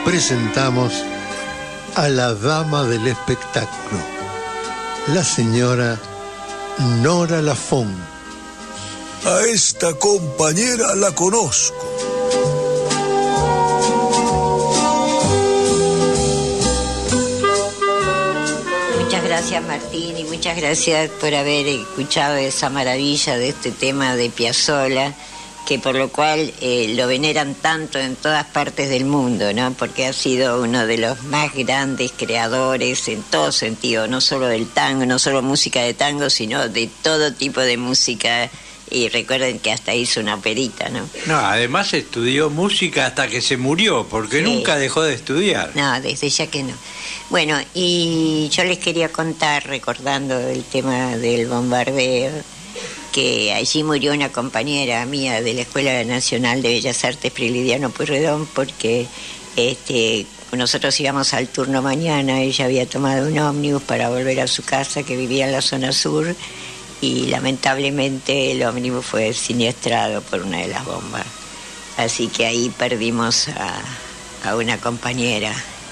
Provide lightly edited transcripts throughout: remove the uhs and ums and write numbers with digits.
presentamos a la dama del espectáculo, la señora Nora Lafont. A esta compañera la conozco. Muchas gracias, Martín, y muchas gracias por haber escuchado esa maravilla de este tema de Piazzolla, que por lo cual lo veneran tanto en todas partes del mundo, ¿no? Porque ha sido uno de los más grandes creadores en todo sentido, no solo del tango, no solo música de tango, sino de todo tipo de música. Y recuerden que hasta hizo una operita, ¿no? No, además estudió música hasta que se murió, porque nunca dejó de estudiar. No, desde ya que no. Bueno, y yo les quería contar, recordando el tema del bombardeo, que allí murió una compañera mía de la Escuela Nacional de Bellas Artes, Prilidiano Pueyrredón, porque nosotros íbamos al turno mañana, ella había tomado un ómnibus para volver a su casa, que vivía en la zona sur, y lamentablemente el ómnibus fue siniestrado por una de las bombas. Así que ahí perdimos a una compañera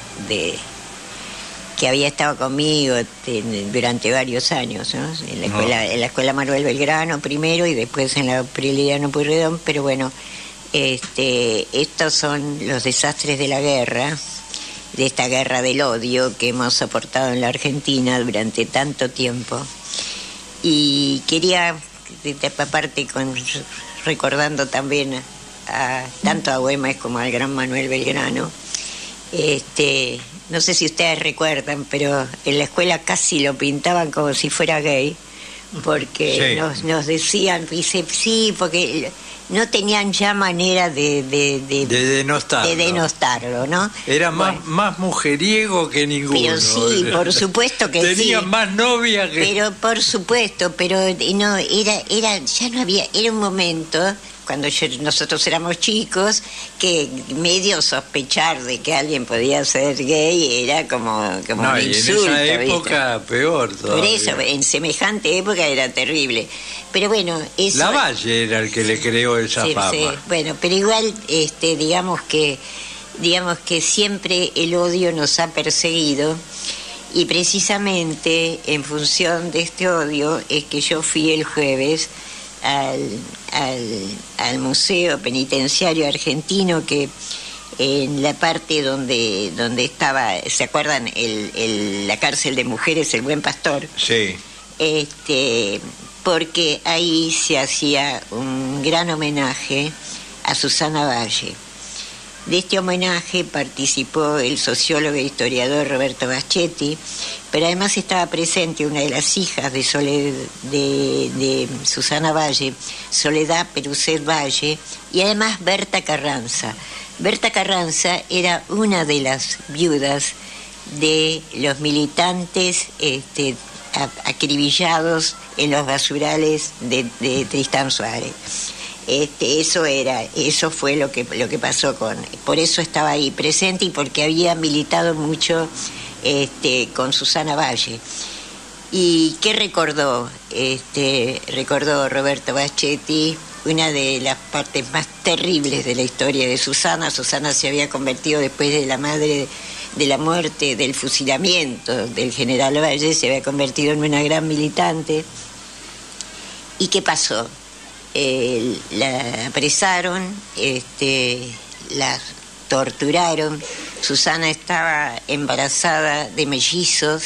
que había estado conmigo durante varios años, ¿no? En la escuela Manuel Belgrano primero y después en la Prilidiano Pueyrredón. Pero bueno, estos son los desastres de la guerra, de esta guerra del odio que hemos soportado en la Argentina durante tanto tiempo. Y quería, aparte, recordando también tanto a Güemes como al gran Manuel Belgrano, no sé si ustedes recuerdan, pero en la escuela casi lo pintaban como si fuera gay, porque nos decían, dice, sí, porque no tenían ya manera de denostarlo, ¿no? Era más mujeriego que ninguno. Pero sí, por supuesto que tenía sí. más novia que... Pero por supuesto, pero no, ya no había, era un momento, cuando nosotros éramos chicos, que medio sospechar de que alguien podía ser gay era como un insulto. En esa época, ¿viste? Peor todavía. Por eso, en semejante época era terrible. Pero bueno, eso... Lavalle era el que le creó esa fama. Sí, bueno, pero igual, digamos que siempre el odio nos ha perseguido, y precisamente en función de este odio es que yo fui el jueves al Museo Penitenciario Argentino, que en la parte donde estaba, ¿se acuerdan? La cárcel de mujeres, el Buen Pastor. Sí. Porque ahí se hacía un gran homenaje a Susana Valle. De este homenaje participó el sociólogo e historiador Roberto Baschetti, pero además estaba presente una de las hijas de Susana Valle, Soledad Peruset Valle, y además Berta Carranza. Berta Carranza era una de las viudas de los militantes acribillados en los basurales de Tristán Suárez. Eso fue lo que pasó por eso estaba ahí presente, y porque había militado mucho con Susana Valle. ¿Y qué recordó? Recordó Roberto Baschetti una de las partes más terribles de la historia de Susana. Susana se había convertido, después de la muerte, del fusilamiento del general Valle, se había convertido en una gran militante. ¿Y qué pasó? La apresaron, la torturaron. Susana estaba embarazada de mellizos,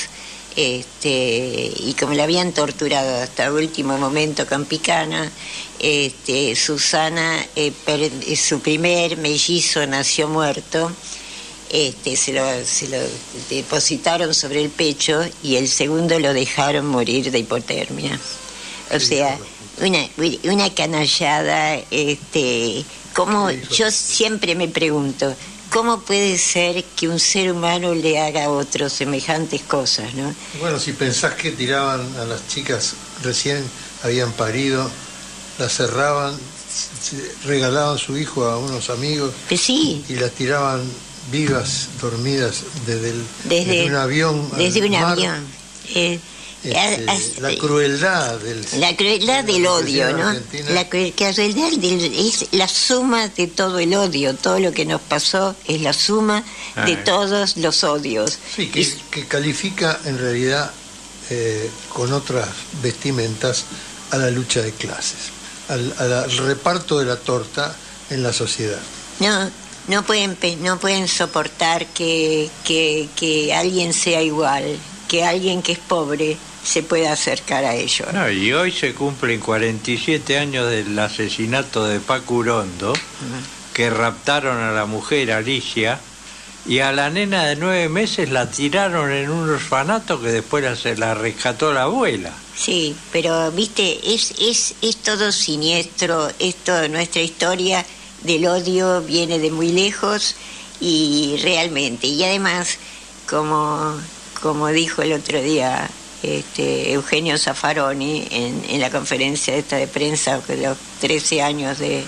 y como la habían torturado hasta el último momento con picana, Susana, su primer mellizo nació muerto. Se lo depositaron sobre el pecho, y el segundo lo dejaron morir de hipotermia. O sea, una canallada, como yo siempre me pregunto, ¿cómo puede ser que un ser humano le haga a otro semejantes cosas, no? Bueno, si pensás que tiraban a las chicas recién habían parido, las cerraban, regalaban su hijo a unos amigos, pues sí, y las tiraban vivas, dormidas desde un avión. Desde un avión. la crueldad del odio, ¿no? La crueldad es la suma de todo el odio. Todo lo que nos pasó es la suma de todos los odios. Sí, que califica en realidad con otras vestimentas a la lucha de clases, al reparto de la torta en la sociedad. No pueden soportar que alguien sea igual, que alguien que es pobre se pueda acercar a ellos. No, y hoy se cumplen 47 años del asesinato de Paco Urondo, que raptaron a la mujer Alicia, y a la nena de 9 meses la tiraron en un orfanato que después se la rescató la abuela. Sí, pero viste, es todo siniestro, nuestra historia del odio viene de muy lejos y realmente, y además, como dijo el otro día Eugenio Zaffaroni en la conferencia esta de prensa de los 13 años de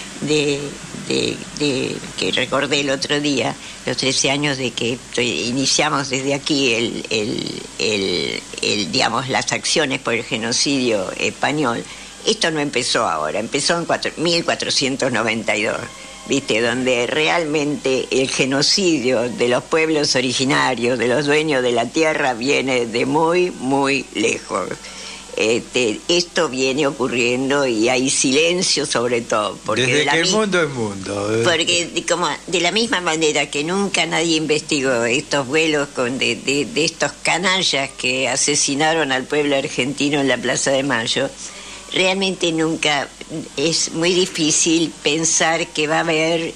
que recordé el otro día, los 13 años de que iniciamos desde aquí digamos, las acciones por el genocidio español. Esto no empezó ahora, empezó en 1492, ¿viste? Donde realmente el genocidio de los pueblos originarios, de los dueños de la tierra, viene de muy, muy lejos. Esto viene ocurriendo y hay silencio sobre todo. Porque desde que el mundo es mundo. Porque como de la misma manera que nunca nadie investigó estos vuelos de estos canallas que asesinaron al pueblo argentino en la Plaza de Mayo, realmente nunca, es muy difícil pensar que va a haber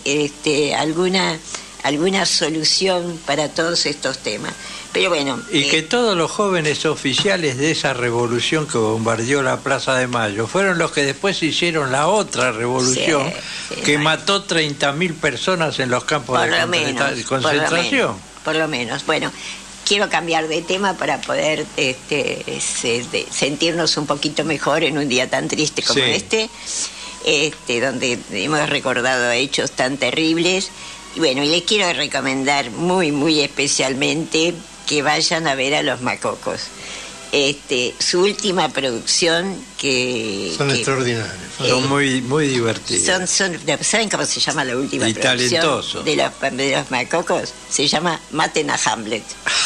alguna solución para todos estos temas. Pero bueno, y que todos los jóvenes oficiales de esa revolución que bombardeó la Plaza de Mayo fueron los que después hicieron la otra revolución que mató 30.000 personas en los campos de concentración. Por lo menos. Bueno, quiero cambiar de tema para poder sentirnos un poquito mejor en un día tan triste como donde hemos recordado hechos tan terribles. Y bueno, y les quiero recomendar muy, muy especialmente que vayan a ver a Los Macocos. Su última producción son extraordinarios. Son muy, muy divertidos. ¿Saben cómo se llama la última y producción talentoso de los Macocos? Se llama Maten a Hamlet.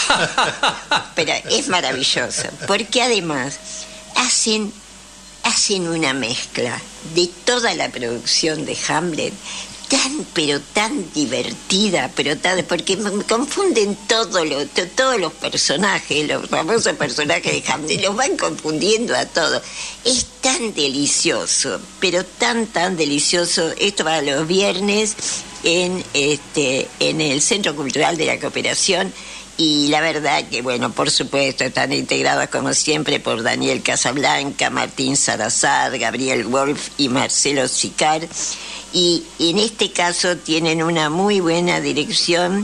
Pero es maravilloso, porque además hacen una mezcla de toda la producción de Hamlet, pero tan divertida, porque confunden todos los personajes, los famosos personajes de Hamlet, los van confundiendo a todos. Es tan delicioso, pero tan delicioso. Esto va los viernes en el Centro Cultural de la Cooperación. Y la verdad que, bueno, por supuesto, están integrados como siempre por Daniel Casablanca, Martín Salazar, Gabriel Wolf y Marcelo Sicar. Y en este caso tienen una muy buena dirección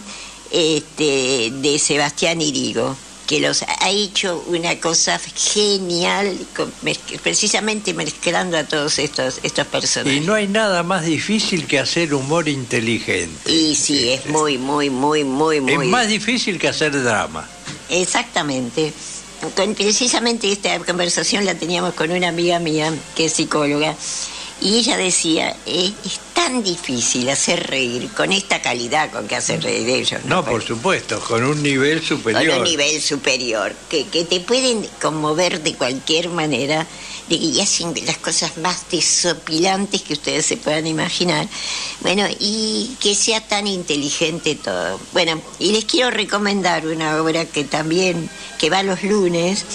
de Sebastián Irigo, que los ha hecho una cosa genial, precisamente mezclando a todos estos personajes. Y no hay nada más difícil que hacer humor inteligente. Y sí, es muy, muy, muy, muy, muy... Es más difícil que hacer drama. Exactamente. Precisamente esta conversación la teníamos con una amiga mía, que es psicóloga, y ella decía, es tan difícil hacer reír con esta calidad con que hacen reír ellos. No, por supuesto, con un nivel superior. Con un nivel superior, que te pueden conmover de cualquier manera, y hacen las cosas más desopilantes que ustedes se puedan imaginar. Bueno, y que sea tan inteligente todo. Bueno, y les quiero recomendar una obra que también, que va los lunes,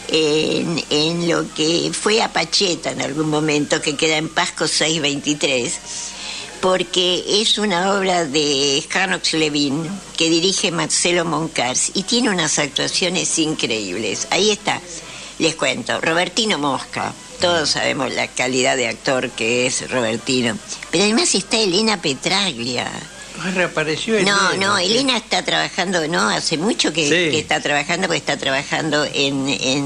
en lo que fue Apacheta en algún momento, que queda en Pasco 623, porque es una obra de Janox Levin que dirige Marcelo Moncars y tiene unas actuaciones increíbles. Ahí está, les cuento, Robertino Mosca, todos sabemos la calidad de actor que es Robertino, pero además está Elena Petraglia, Reapareció No, Elena. no, Elena está trabajando, ¿no? Hace mucho que está trabajando, porque está trabajando en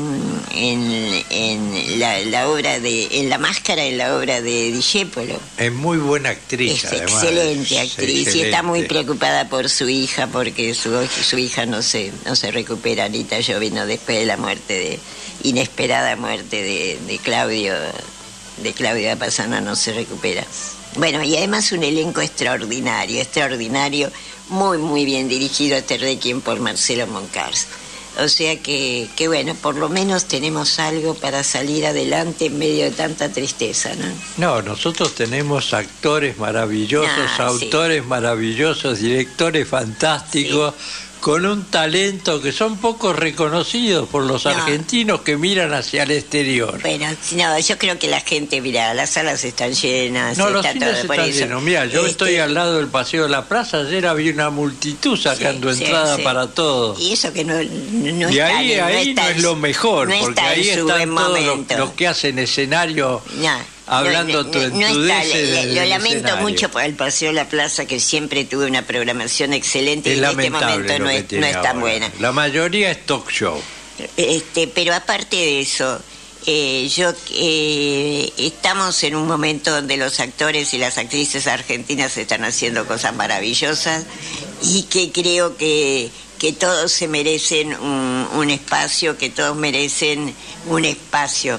la obra en La Máscara, en la obra de Discépolo. Es muy buena actriz, Es además. excelente actriz y está muy excelente. preocupada por su hija, porque su hija no se recupera. Anita Jovino, después de la inesperada muerte de Claudio Apasana, no se recupera. Bueno, y además un elenco extraordinario, muy, muy bien dirigido, este Requiem por Marcelo Moncars. O sea que bueno, por lo menos tenemos algo para salir adelante en medio de tanta tristeza, ¿no? No, nosotros tenemos actores maravillosos, autores maravillosos, directores fantásticos, con un talento que son poco reconocidos por los argentinos que miran hacia el exterior. Bueno, no, yo creo que la gente, mira, las salas están llenas. No, los está cines todo, por están eso. llenos. Mira, yo estoy al lado del Paseo de la Plaza, ayer había una multitud sacando entrada para todo. Y eso que no y está, ahí no es lo mejor, no porque está ahí en su están buen todos momento. los que hacen escenario hablando no está, tuentudeces lo del lamento escenario. mucho por el Paseo de la Plaza, que siempre tuve una programación excelente, Es y en este lamentable momento lo que no tiene es tan ahora. buena. La mayoría es talk show. Pero aparte de eso, estamos en un momento donde los actores y las actrices argentinas están haciendo cosas maravillosas, y que creo que todos se merecen un espacio, que todos merecen un espacio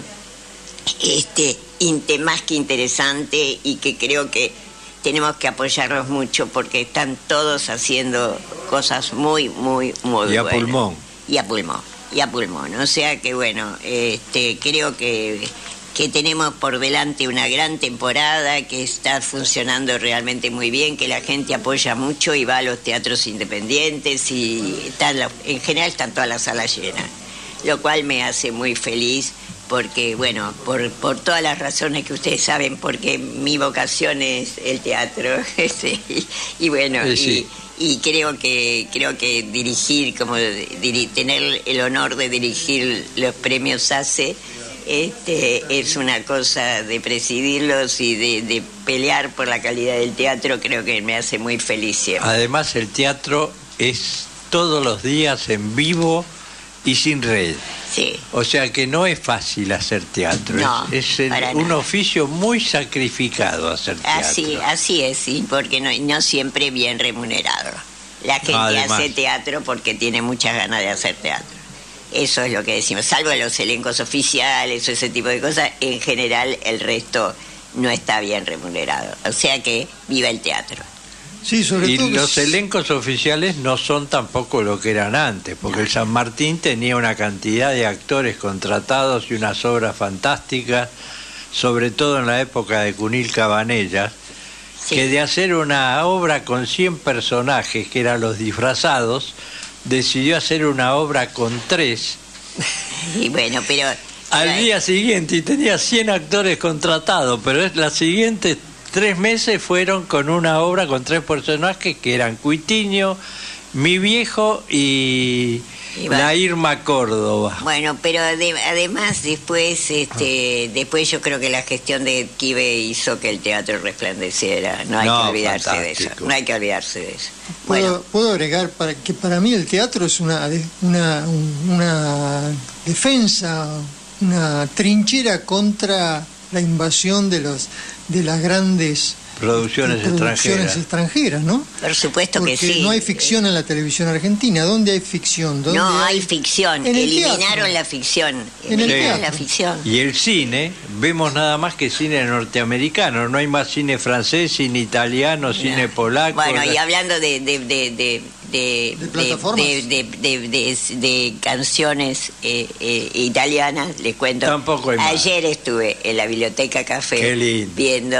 más que interesante, y que creo que tenemos que apoyarlos mucho, porque están todos haciendo cosas muy, muy, muy buenas. Y a pulmón. O sea que bueno, creo que tenemos por delante una gran temporada, que está funcionando realmente muy bien, que la gente apoya mucho y va a los teatros independientes, y en general están todas las salas llenas, lo cual me hace muy feliz, porque bueno, por todas las razones que ustedes saben, porque mi vocación es el teatro. Y bueno, y creo que dirigir, tener el honor de dirigir los premios ACE, es una cosa, de presidirlos y de pelear por la calidad del teatro, creo que me hace muy feliz siempre. Además, el teatro es todos los días en vivo y sin red. Sí. O sea que no es fácil hacer teatro. No, es un nada. oficio muy sacrificado hacer teatro. Así es, sí, porque no siempre bien remunerado. La gente hace teatro porque tiene muchas ganas de hacer teatro. Eso es lo que decimos, salvo los elencos oficiales o ese tipo de cosas, en general el resto no está bien remunerado. O sea que viva el teatro. Sí, sobre y todo los elencos oficiales no son tampoco lo que eran antes, porque el San Martín tenía una cantidad de actores contratados y unas obras fantásticas, sobre todo en la época de Cunil Cabanellas, que de hacer una obra con 100 personajes, que eran los disfrazados, decidió hacer una obra con 3. Y bueno, pero al día siguiente, y tenía 100 actores contratados, pero las siguientes 3 meses fueron con una obra con 3 personajes, que eran Cuitiño, mi viejo y la Irma Córdoba. Bueno, pero además después yo creo que la gestión de Quive hizo que el teatro resplandeciera. No hay que olvidarse de eso. No hay que olvidarse de eso. ¿Puedo agregar que para mí el teatro es una defensa, una trinchera contra la invasión de las grandes producciones extranjeras, ¿no? Por supuesto porque que sí. No hay ficción en la televisión argentina. ¿Dónde hay ficción? No hay ficción. Eliminaron la ficción. Eliminaron la ficción. Y el cine, vemos nada más que cine norteamericano. No hay más cine francés, cine italiano, cine polaco. Bueno, y hablando de canciones italianas, les cuento. Tampoco hay más. Ayer estuve en la Biblioteca Café viendo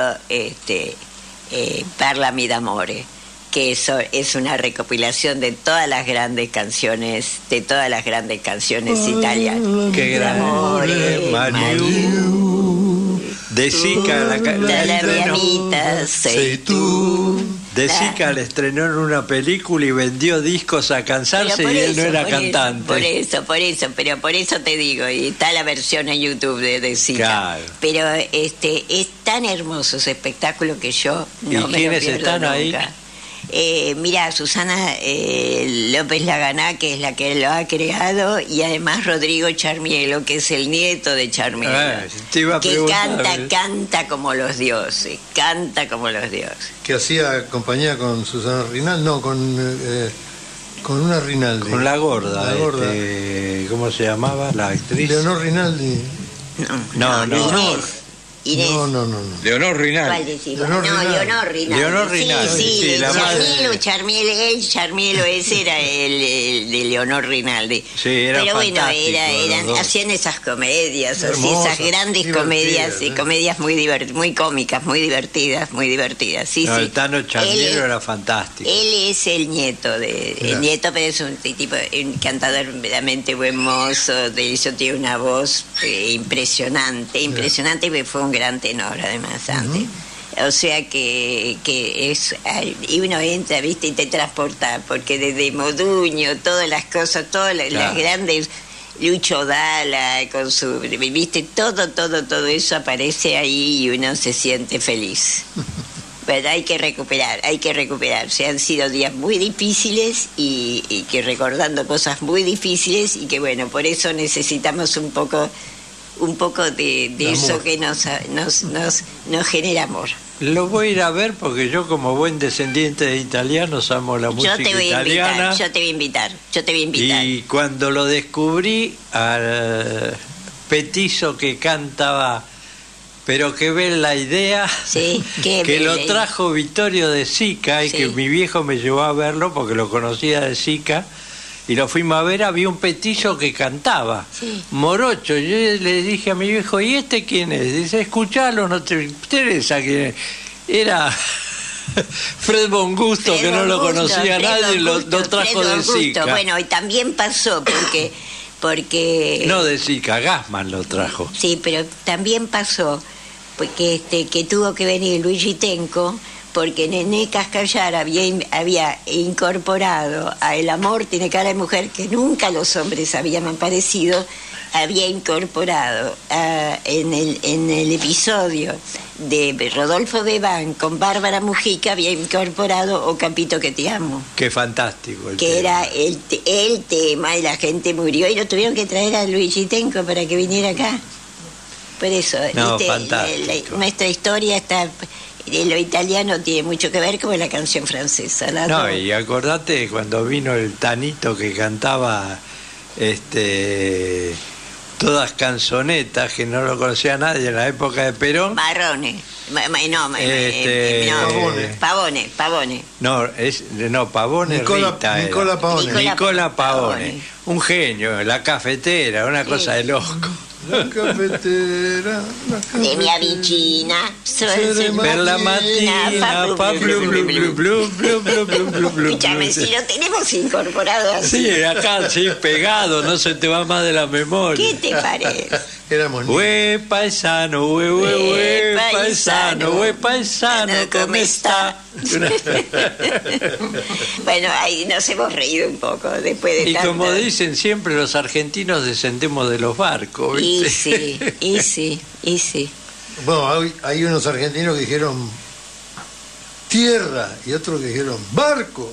Parlami d'amore, que eso es una recopilación de todas las grandes canciones, italianas. Qué gran amore, Mariu. De Sica la mitad sei tú. De Sica le estrenó en una película y vendió discos a cansarse, y él no era cantante. Por eso te digo, y está la versión en YouTube de Sica. Claro. Pero es tan hermoso ese espectáculo que yo no me lo pierdo están nunca. ahí? Mira, Susana López Laganá, que es la que lo ha creado, y además Rodrigo Charmielo, que es el nieto de Charmielo, te iba a que preguntar, canta como los dioses, canta como los dioses. Que hacía compañía con Susana Rinaldi, no, con una Rinaldi. con la gorda, La gorda. ¿Cómo se llamaba la actriz? Leonor Rinaldi. No. Inés. No. Leonor Rinaldi. ¿Cuál decís? Leonor Rinaldi. Leonor Rinaldi. Leonor Rinaldi, sí, la madre. Charmielo, ese era el de Leonor Rinaldi. Sí, era Pero bueno, fantástico, los dos. hacían esas comedias, así, Hermosas, esas grandes divertidas, comedias, ¿eh? comedias muy cómicas, muy divertidas, sí, No, sí. el Tano Charmielo Él- era fantástico. Él es el nieto Mirá. pero es un tipo, un cantador verdaderamente buen mozo, de eso tiene una voz impresionante, porque fue un gran tenor además antes. O sea que es, y uno entra, viste, y te transporta, porque desde Moduño, todas las cosas, todas las Claro. grandes, Lucho Dalla, con su, viste, todo eso aparece ahí y uno se siente feliz. Pero hay que recuperar. Se han sido días muy difíciles y que recordando cosas muy difíciles y que bueno, por eso necesitamos un poco de eso amor. que nos genera amor. Lo voy a ir a ver porque yo, como buen descendiente de italianos, amo la música Yo te voy a italiana. invitar, yo te voy a invitar. Y cuando lo descubrí al petizo que cantaba, pero que ve la idea, Sí, qué que lo bella. trajo Vittorio de Sica, y Sí. que mi viejo me llevó a verlo porque lo conocía de Sica, y lo fuimos a ver, había un petizo que cantaba, Sí. morocho. Yo le dije a mi viejo, ¿y este quién es? Dice, escuchalo, no te interesa quién es. Era Fred Bongusto, que no lo conocía nadie, lo trajo de Sica. Bueno, y también pasó porque No de Sica, Gassman lo trajo. sí, pero también pasó porque que tuvo que venir Luigi Tenco, porque Nené Cascallar había incorporado a El amor tiene cara de mujer, que nunca los hombres habían aparecido, había incorporado en el episodio de Rodolfo Bebán con Bárbara Mujica, había incorporado O Capito que te amo, Qué fantástico. El que tema. era el tema, y la gente murió y lo tuvieron que traer a Luigi Tenco para que viniera acá. Por eso, No, ¿viste? fantástico. Nuestra historia está, lo italiano tiene mucho que ver con la canción francesa. No, y acordate cuando vino el Tanito que cantaba todas canzonetas que no lo conocía nadie en la época de Perón. Marrone. Pavone. No, Pavone Rita era. Nicola Pavone. Nicola Pavone. Un genio, la cafetera, una cosa de loco. La cafetera. De mi avicina. Per la mattina, fa blu blu blu blu blu blu blu blu blu. Escúchame, si lo tenemos incorporado así, Sí, acá sí, pegado, no se te va más de la memoria. ¿qué te parece? Éramos niños. Hue paisano, hue paisano, ¿cómo está? Bueno, ahí nos hemos reído un poco después de Y tanto. como dicen siempre, los argentinos descendemos de los barcos, Y ¿viste? sí. Bueno, hay unos argentinos que dijeron tierra y otros que dijeron barco.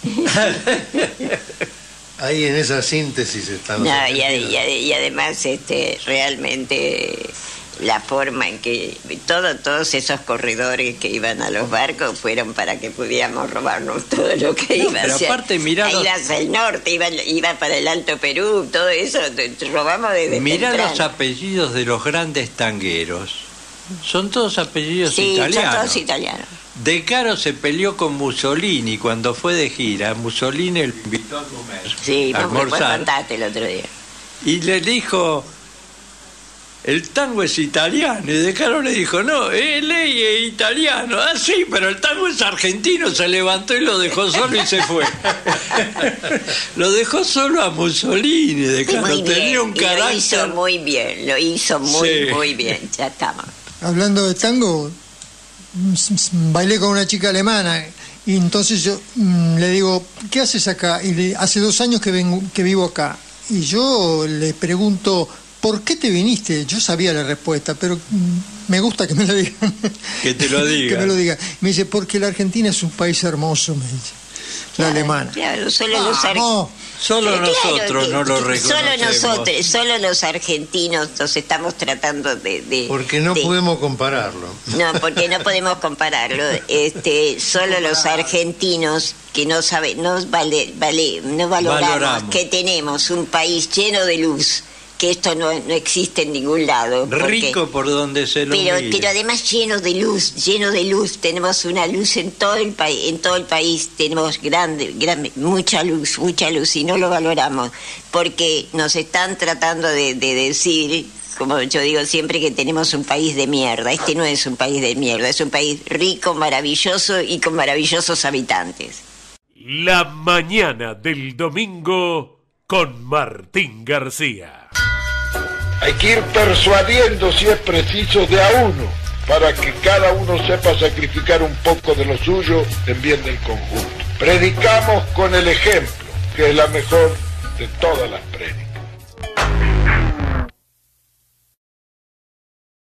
Ahí en esa síntesis están los No, argentinos. y además realmente la forma en que todos esos corredores que iban a los barcos fueron para que pudiéramos robarnos todo lo que iba. pero o sea, aparte, mirá ahí los- ibas al norte, iba para el Alto Perú, todo eso, robamos desde Mirá temprano. los apellidos de los grandes tangueros. Son todos apellidos Sí, son italianos. todos italianos. De Caro se peleó con Mussolini cuando fue de gira. Mussolini lo invitó a comer, Sí, a vos me almorzar. contaste el otro día. Y le dijo, el tango es italiano. Y De Caro le dijo, no, lei es italiano. Ah, sí, pero el tango es argentino. Se levantó y lo dejó solo y se fue. Lo dejó solo a Mussolini. De Caro Muy bien, tenía un y lo hizo carácter. muy bien, lo hizo muy, Sí. muy bien, ya estamos. Hablando de tango, bailé con una chica alemana y entonces yo le digo, ¿qué haces acá? Y hace 2 años que vivo acá. Y yo le pregunto, ¿por qué te viniste? Yo sabía la respuesta, pero me gusta que me lo digan. Que te lo digan. Que me lo digan. Me dice, porque la Argentina es un país hermoso, me dice. La alemana. Claro, solo los Solo nosotros no lo reconocemos. Solo los argentinos nos estamos tratando de porque no podemos compararlo. No, porque no podemos compararlo. Solo los argentinos que no valoramos que tenemos un país lleno de luz, que esto no existe en ningún lado. Rico por donde se lo mire. Pero además lleno de luz, tenemos una luz en todo el país, tenemos mucha luz, y no lo valoramos, porque nos están tratando de decir, como yo digo siempre, que tenemos un país de mierda. Este no es un país de mierda, es un país rico, maravilloso y con maravillosos habitantes. La mañana del domingo con Martín García. Hay que ir persuadiendo, si es preciso, de a uno, para que cada uno sepa sacrificar un poco de lo suyo en bien del conjunto. Predicamos con el ejemplo, que es la mejor de todas las prédicas.